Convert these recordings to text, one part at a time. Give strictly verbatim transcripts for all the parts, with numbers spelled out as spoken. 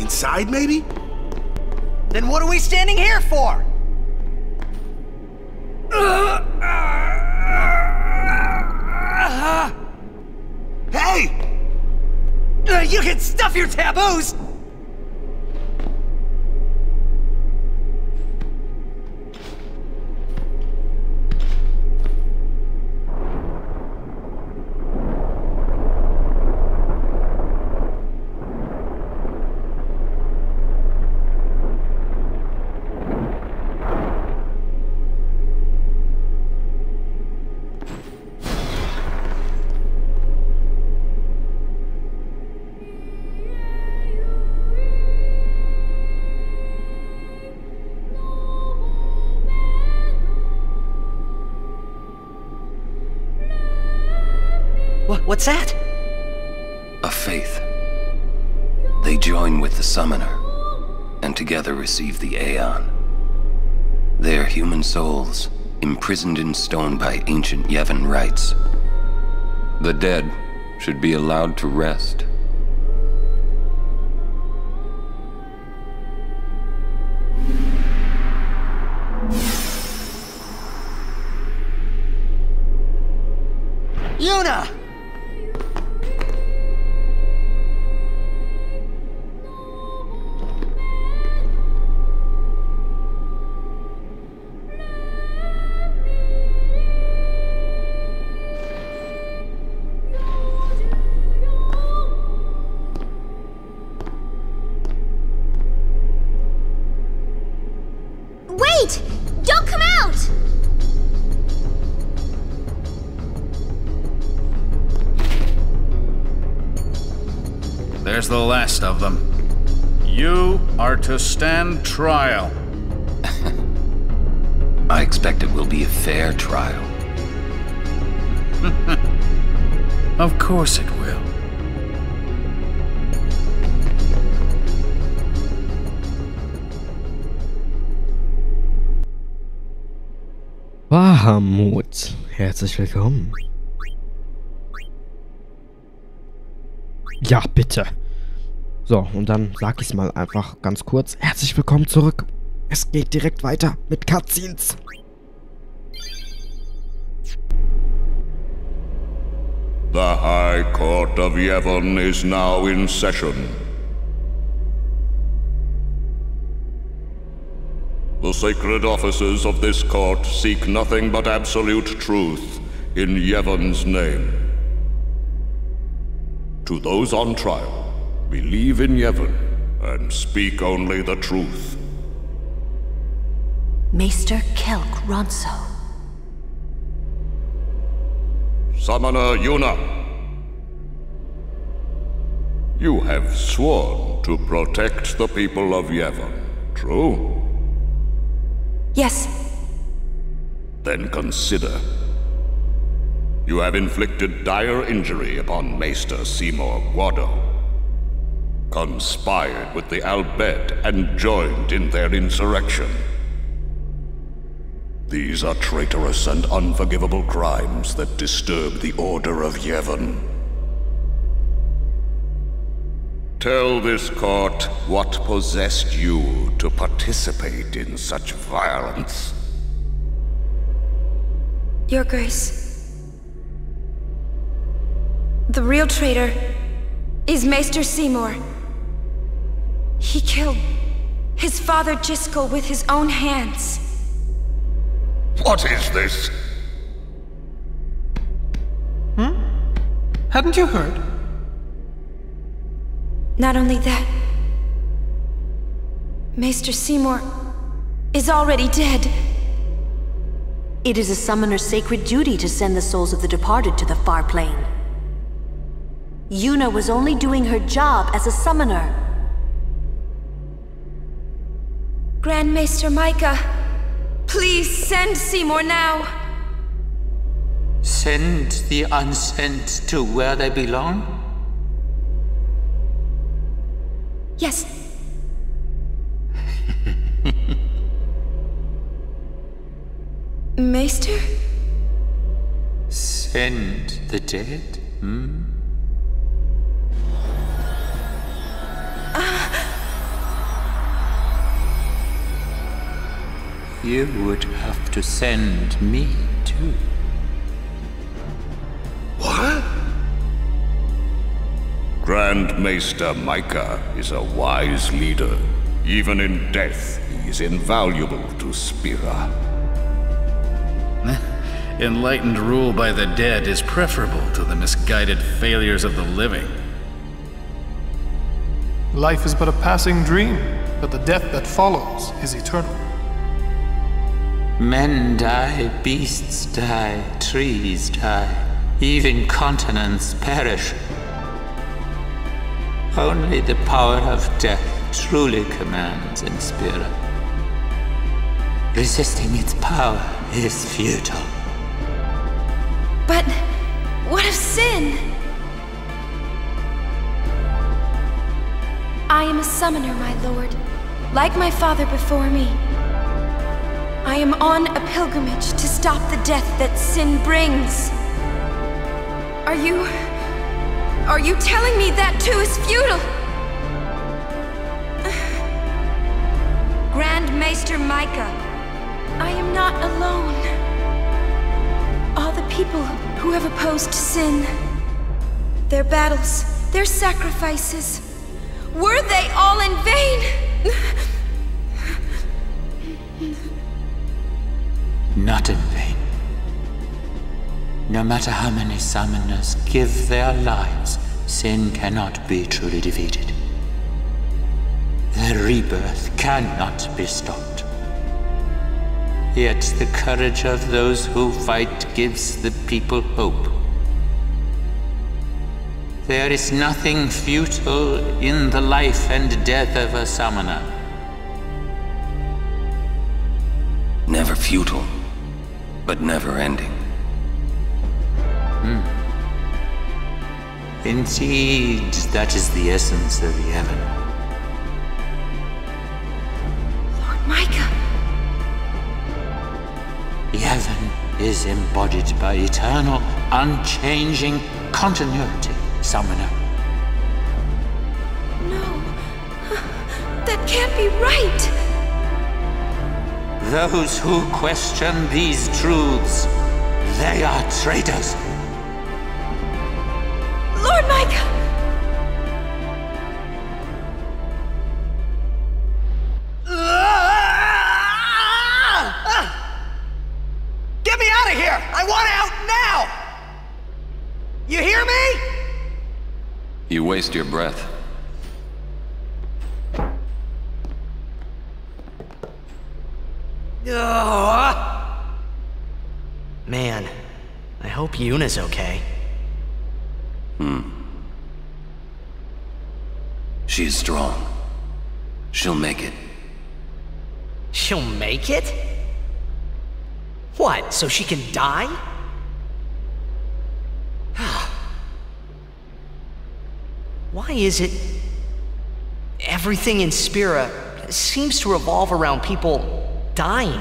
Inside, maybe? Then what are we standing here for? Hey! Uh, you can stuff your taboos! What's that? A faith. They join with the Summoner, and together receive the Aeon. They are human souls, imprisoned in stone by ancient Yevon rites. The dead should be allowed to rest. Yuna! Wait! Don't come out! There's the last of them. You are to stand trial. I expect it will be a fair trial. Of course it will. Bahamut, herzlich willkommen. Ja, bitte. So, und dann sag ich's mal einfach ganz kurz. Herzlich willkommen zurück. Es geht direkt weiter mit Cutscenes. The High Court of Yevon is now in session. The sacred officers of this court seek nothing but absolute truth in Yevon's name. To those on trial, believe in Yevon and speak only the truth. Maester Kelk Ronso. Summoner Yuna. You have sworn to protect the people of Yevon, true? Yes. Then consider. You have inflicted dire injury upon Maester Seymour Guado, conspired with the Al Bhed and joined in their insurrection. These are traitorous and unforgivable crimes that disturb the order of Yevon. Tell this court what possessed you to participate in such violence. Your Grace. The real traitor is Maester Seymour. He killed his father Jyscal with his own hands. What is this? Hmm? Hadn't you heard? Not only that, Maester Seymour is already dead. It is a summoner's sacred duty to send the souls of the departed to the far plane. Yuna was only doing her job as a summoner. Grand Maester Micah, please send Seymour now. Send the unsent to where they belong? Yes. Maester? Send the dead, hmm? Uh, You would have to send me too. What? Grand Maester Micah is a wise leader. Even in death, he is invaluable to Spira. Enlightened rule by the dead is preferable to the misguided failures of the living. Life is but a passing dream, but the death that follows is eternal. Men die, beasts die, trees die, even continents perish. Only the power of death truly commands in Spira. Resisting its power is futile. But what of sin? I am a summoner, my lord, like my father before me. I am on a pilgrimage to stop the death that sin brings. Are you... are you telling me that too is futile? Grand Maester Micah, I am not alone. All the people who have opposed sin, their battles, their sacrifices, were they all in vain? Not in vain. No matter how many summoners give their lives, sin cannot be truly defeated. The rebirth cannot be stopped. Yet the courage of those who fight gives the people hope. There is nothing futile in the life and death of a summoner. Never futile, but never ending. Hmm. Indeed, that is the essence of Yevon. Lord Micah! Yevon is embodied by eternal, unchanging continuity, summoner. No, that can't be right! Those who question these truths, they are traitors. Lord Micah! Get me out of here! I want out now! You hear me? You waste your breath. Ugh. Man, I hope Yuna's okay. Hmm. She's strong. She'll make it. She'll make it? What, so she can die? Why is it everything in Spira seems to revolve around people dying?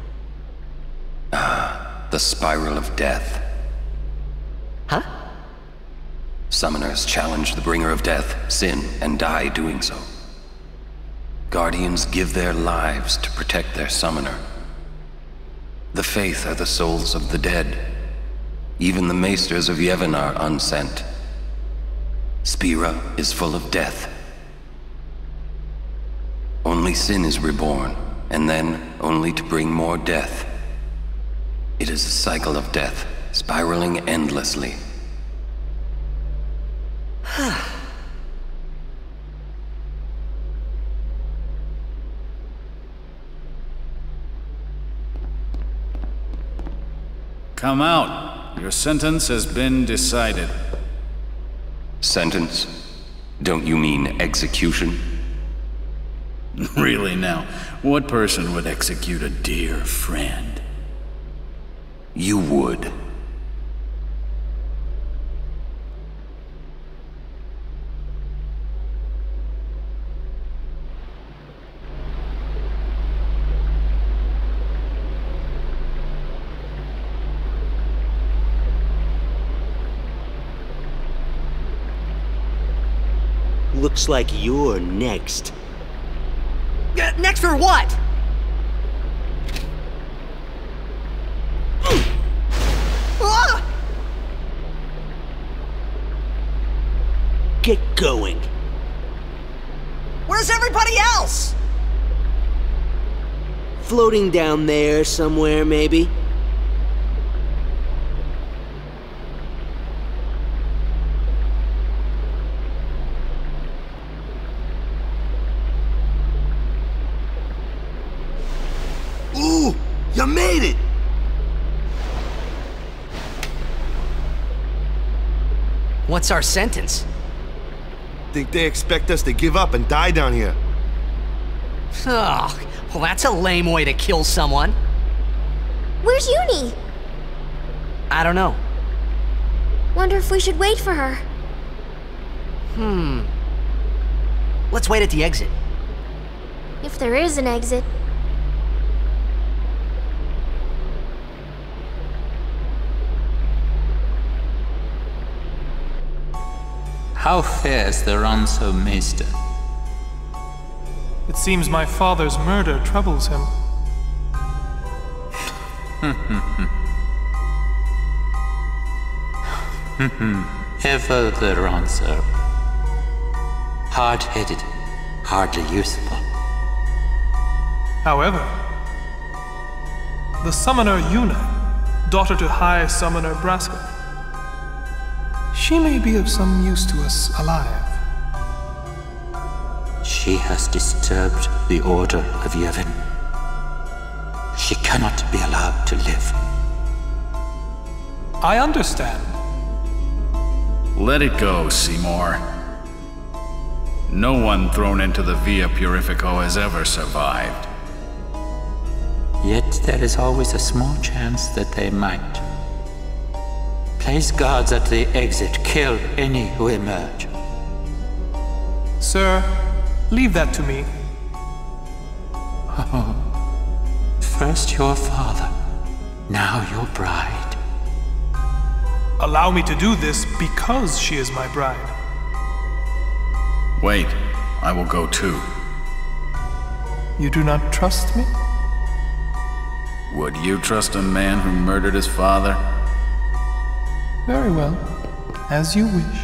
Ah, the spiral of death. Huh? Summoners challenge the bringer of death, sin, and die doing so. Guardians give their lives to protect their summoner. The Faith are the souls of the dead. Even the Maesters of Yevon are unsent. Spira is full of death. Only sin is reborn, and then only to bring more death. It is a cycle of death, spiraling endlessly. Come out. Your sentence has been decided. Sentence? Don't you mean execution? Really now, what person would execute a dear friend? You would. Looks like you're next. Uh, next for what? get going. Where's everybody else? Floating down there somewhere, maybe. Ooh, you made it! What's our sentence? Think they expect us to give up and die down here. Oh, well, that's a lame way to kill someone. Where's Uni? I don't know. Wonder if we should wait for her. Hmm. Let's wait at the exit. If there is an exit. How fares the Ronso Maester? It seems my father's murder troubles him. Ever the Ronso. Hard-headed, hardly useful. However, the summoner Yuna, daughter to High Summoner Braska, she may be of some use to us alive. She has disturbed the order of Yevon. She cannot be allowed to live. I understand. Let it go, Seymour. No one thrown into the Via Purifico has ever survived. Yet there is always a small chance that they might. Place guards at the exit. Kill any who emerge. Sir, leave that to me. Oh. First your father, now your bride. Allow me to do this because she is my bride. Wait, I will go too. You do not trust me? Would you trust a man who murdered his father? Very well. As you wish.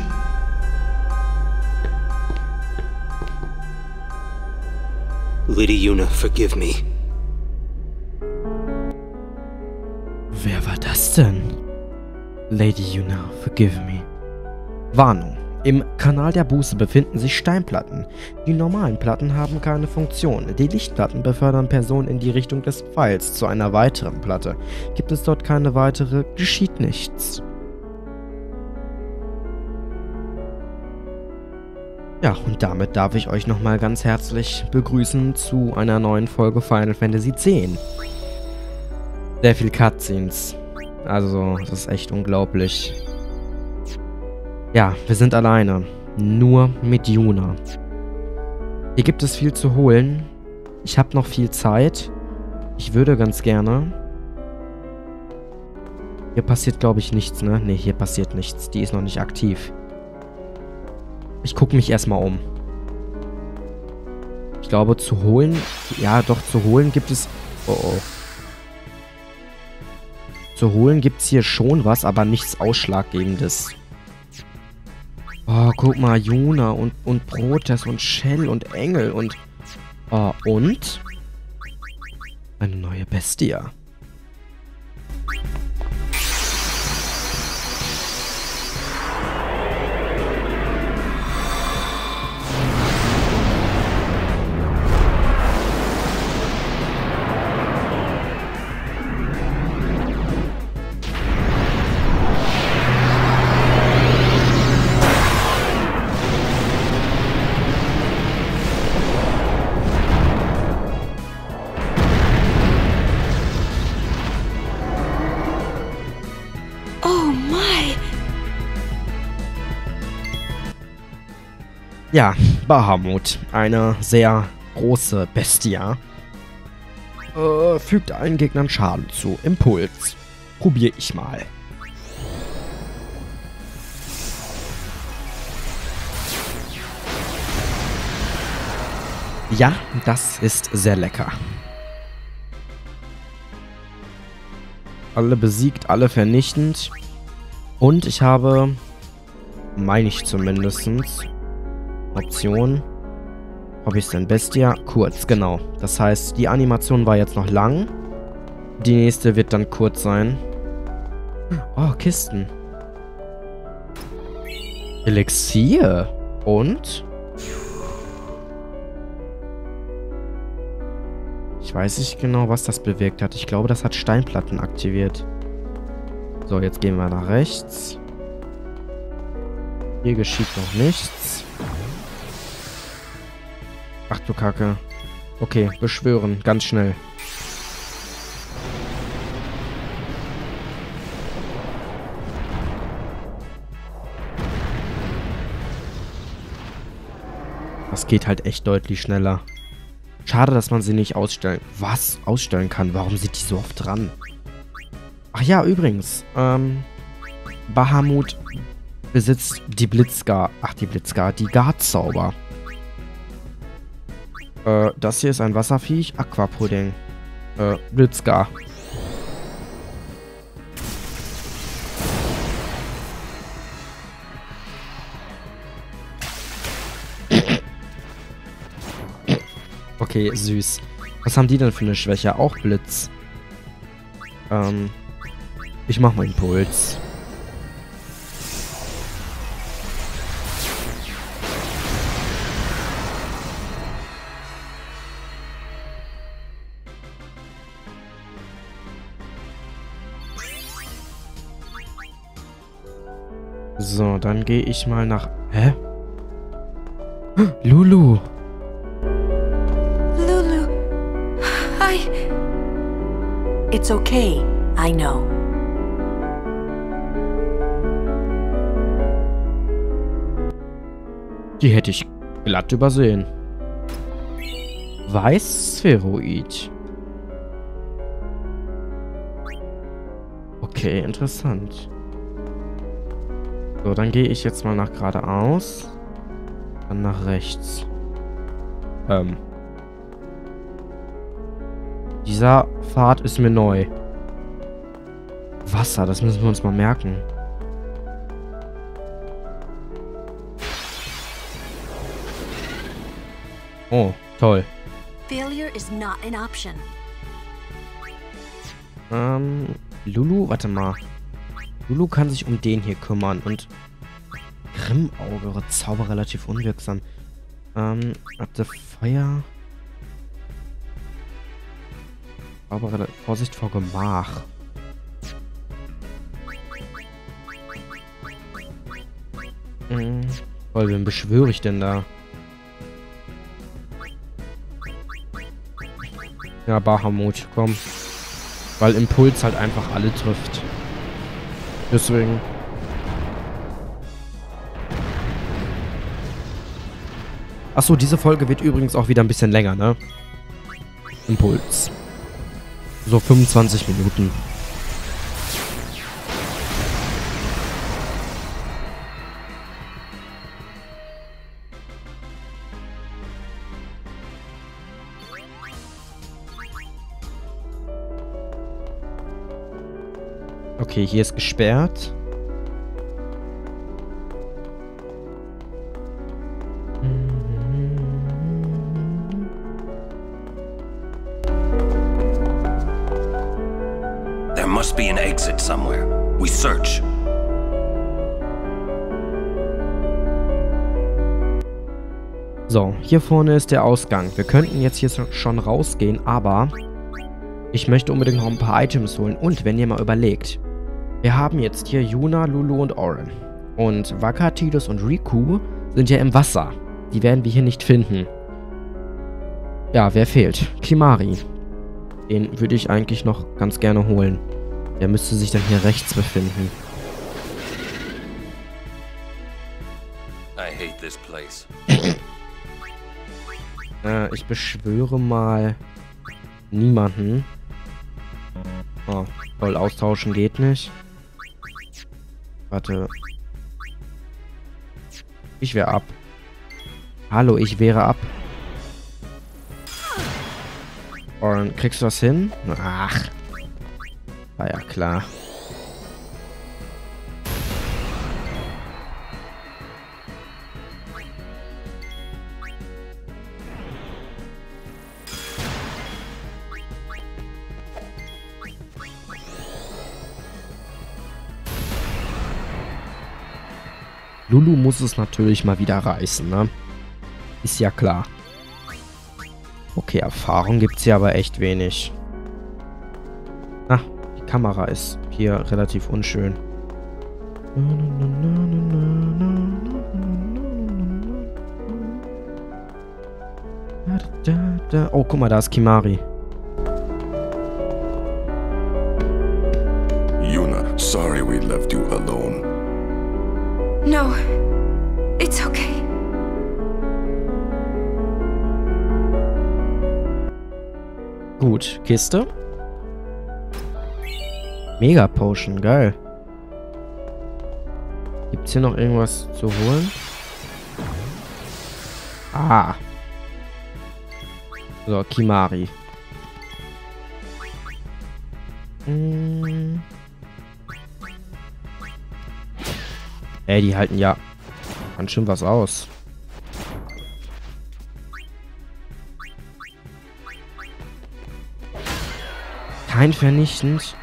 Lady Yuna, forgive me. Wer war das denn? Lady Yuna, forgive me. Warnung. Im Kanal der Buße befinden sich Steinplatten. Die normalen Platten haben keine Funktion. Die Lichtplatten befördern Personen in die Richtung des Pfeils zu einer weiteren Platte. Gibt es dort keine weitere, geschieht nichts. Ja, und damit darf ich euch nochmal ganz herzlich begrüßen zu einer neuen Folge Final Fantasy X. Sehr viel Cutscenes. Also, das ist echt unglaublich. Ja, wir sind alleine. Nur mit Yuna. Hier gibt es viel zu holen. Ich habe noch viel Zeit. Ich würde ganz gerne... Hier passiert, glaube ich, nichts, ne? Ne, hier passiert nichts. Die ist noch nicht aktiv. Ich gucke mich erstmal um. Ich glaube, zu holen... Ja, doch, zu holen gibt es... Oh, oh. Zu holen gibt es hier schon was, aber nichts Ausschlaggebendes. Oh, guck mal, Yuna und, und Protes und Shell und Engel und... Oh, und? Eine neue Bestie. Ja, Bahamut. Eine sehr große Bestie. Äh, fügt allen Gegnern Schaden zu. Impuls. Probier ich mal. Ja, das ist sehr lecker. Alle besiegt, alle vernichtend. Und ich habe, meine ich zumindest, Option. Hobbys denn Bestia? Kurz, genau. Das heißt, die Animation war jetzt noch lang. Die nächste wird dann kurz sein. Oh, Kisten. Elixier. Und? Ich weiß nicht genau, was das bewirkt hat. Ich glaube, das hat Steinplatten aktiviert. So, jetzt gehen wir nach rechts. Hier geschieht noch nichts. Ach du Kacke. Okay, beschwören. Ganz schnell. Das geht halt echt deutlich schneller. Schade, dass man sie nicht ausstellen... Was? Ausstellen kann? Warum sind die so oft dran? Ach ja, übrigens. Ähm... Bahamut besitzt die Blitzgar... Ach, die Blitzgar. Die Guard-Zauber. Äh, das hier ist ein Wasserviech. Aquapudding. Äh, Blitzgar. Okay, süß. Was haben die denn für eine Schwäche? Auch Blitz. Ähm. Ich mach mal Impuls. So, dann gehe ich mal nach... Hä? Lulu! Lulu. Hi. It's okay, I know. Die hätte ich glatt übersehen. Weiß-Spheroid. Okay, interessant. So, dann gehe ich jetzt mal nach geradeaus. Dann nach rechts. Ähm. Dieser Pfad ist mir neu. Wasser, das müssen wir uns mal merken. Oh, toll. Failure is not an option. Ähm, Lulu, warte mal. Lulu kann sich um den hier kümmern und Grimmauge, Zauber relativ unwirksam. Ähm, hatte Feuer. Zauber, Vorsicht vor Gemach. Hm, toll, wen beschwöre ich denn da? Ja, Bahamut, komm. Weil Impuls halt einfach alle trifft. Deswegen. Achso, diese Folge wird übrigens auch wieder ein bisschen länger, ne? Impuls. So fünfundzwanzig Minuten. Okay, hier ist gesperrt. There must be an exit somewhere. We search. So, hier vorne ist der Ausgang. Wir könnten jetzt hier schon rausgehen, aber ich möchte unbedingt noch ein paar Items holen. Und wenn ihr mal überlegt, wir haben jetzt hier Yuna, Lulu und Auron. Und Wakka, Tidus und Riku sind ja im Wasser. Die werden wir hier nicht finden. Ja, wer fehlt? Kimahri. Den würde ich eigentlich noch ganz gerne holen. Der müsste sich dann hier rechts befinden. I hate this place. äh, ich beschwöre mal niemanden. Oh, toll, austauschen geht nicht. Warte. Ich wäre ab. Hallo, ich wäre ab. Und kriegst du das hin? Ach. War ja klar. Lulu muss es natürlich mal wieder reißen, ne? Ist ja klar. Okay, Erfahrung gibt es hier aber echt wenig. Ah, die Kamera ist hier relativ unschön. Oh, guck mal, da ist Kimahri. Yuna, sorry we left you alone. No, it's okay. Gut, Kiste. Mega Potion, geil. Gibt's hier noch irgendwas zu holen? Ah. So, Kimahri. Hm. Ey, die halten ja ganz schön was aus. Kein vernichtend.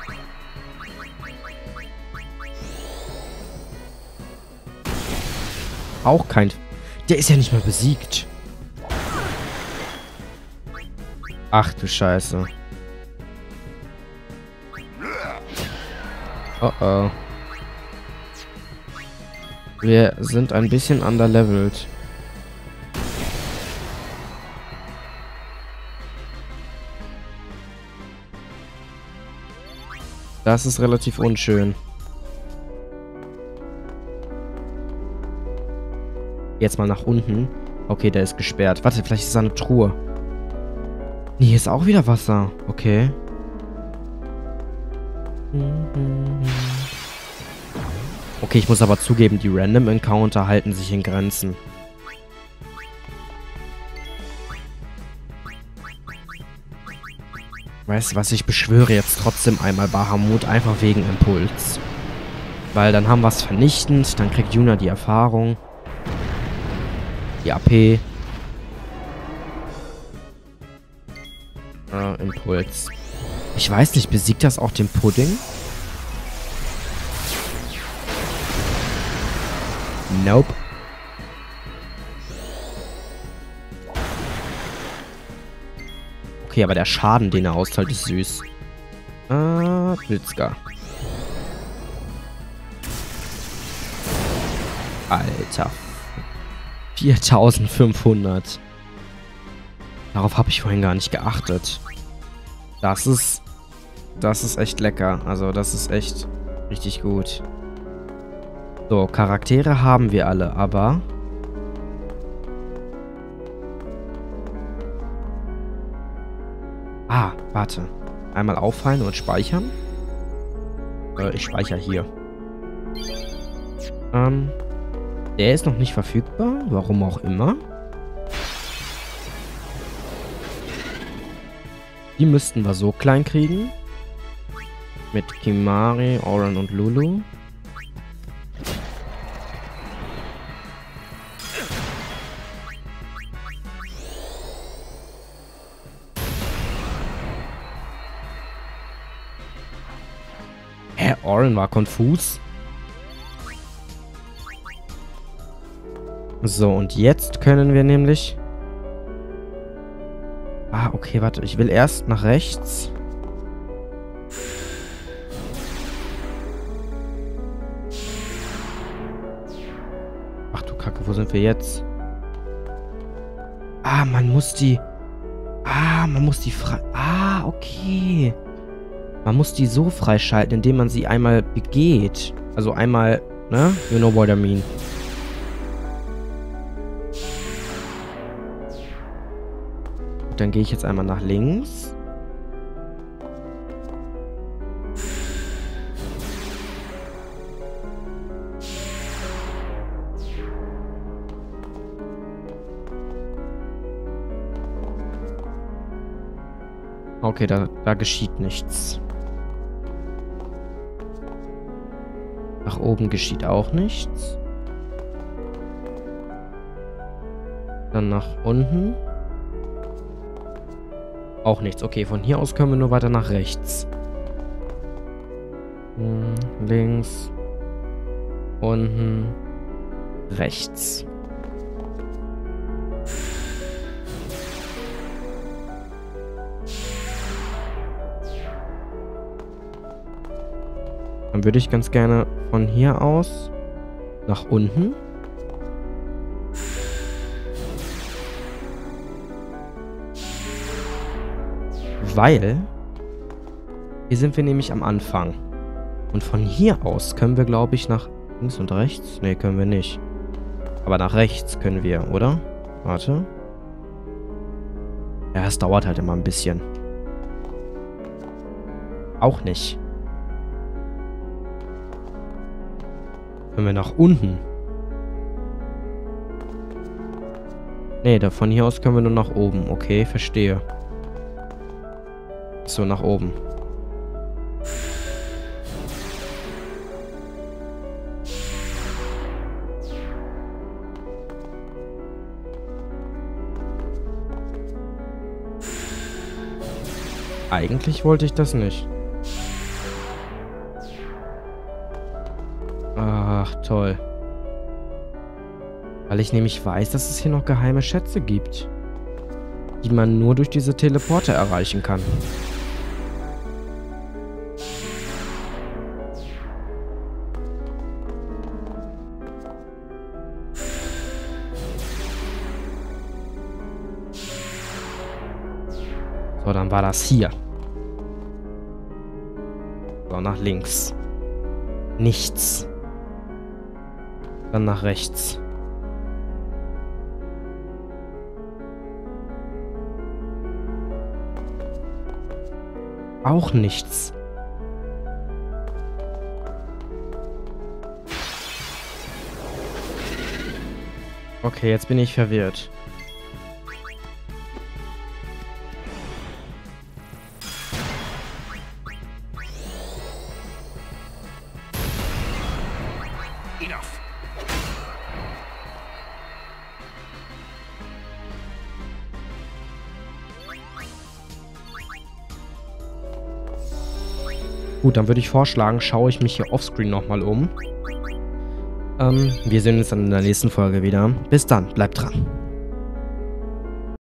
Auch kein... Der ist ja nicht mal besiegt. Ach du Scheiße. Oh oh. Wir sind ein bisschen underlevelt. Das ist relativ unschön. Jetzt mal nach unten. Okay, der ist gesperrt. Warte, vielleicht ist da eine Truhe. Nee, hier ist auch wieder Wasser. Okay. Okay, ich muss aber zugeben, die Random Encounter halten sich in Grenzen. Weißt du was, ich beschwöre jetzt trotzdem einmal Bahamut, einfach wegen Impuls. Weil dann haben wir es vernichtend, dann kriegt Yuna die Erfahrung. Die A P. Ah, Impuls. Ich weiß nicht, besiegt das auch den Pudding? Nope. Okay, aber der Schaden, den er austeilt, ist süß. Ah, Blitzka. Alter. viertausendfünfhundert. Darauf habe ich vorhin gar nicht geachtet. Das ist... Das ist echt lecker. Also, das ist echt richtig gut. So, Charaktere haben wir alle, aber... Ah, warte. Einmal auffallen und speichern. Äh, ich speichere hier. Ähm... Der ist noch nicht verfügbar. Warum auch immer. Die müssten wir so klein kriegen. Mit Kimahri, Auron und Lulu. Hä? Auron war konfus. So, und jetzt können wir nämlich... Ah, okay, warte. Ich will erst nach rechts. Ach du Kacke, wo sind wir jetzt? Ah, man muss die... Ah, man muss die frei... Ah, okay. Man muss die so freischalten, indem man sie einmal begeht. Also einmal, ne? You know what I mean. Dann gehe ich jetzt einmal nach links. Okay, da, da geschieht nichts. Nach oben geschieht auch nichts. Dann nach unten. Auch nichts. Okay, von hier aus können wir nur weiter nach rechts. Hm, links. Unten. rechts. Dann würde ich ganz gerne von hier aus nach unten. Weil hier sind wir nämlich am Anfang. Und von hier aus können wir, glaube ich, nach links und rechts. Ne, können wir nicht. Aber nach rechts können wir, oder? Warte. Ja, es dauert halt immer ein bisschen. Auch nicht. Können wir nach unten? Ne, da von hier aus können wir nur nach oben. Okay, verstehe. So, nach oben. Eigentlich wollte ich das nicht. Ach, toll. Weil ich nämlich weiß, dass es hier noch geheime Schätze gibt, die man nur durch diese Teleporter erreichen kann. So, dann war das hier. So, nach links. Nichts. Dann nach rechts. Auch nichts. Okay, jetzt bin ich verwirrt. Gut, dann würde ich vorschlagen, schaue ich mich hier offscreen nochmal um. Ähm, wir sehen uns dann in der nächsten Folge wieder. Bis dann, bleibt dran.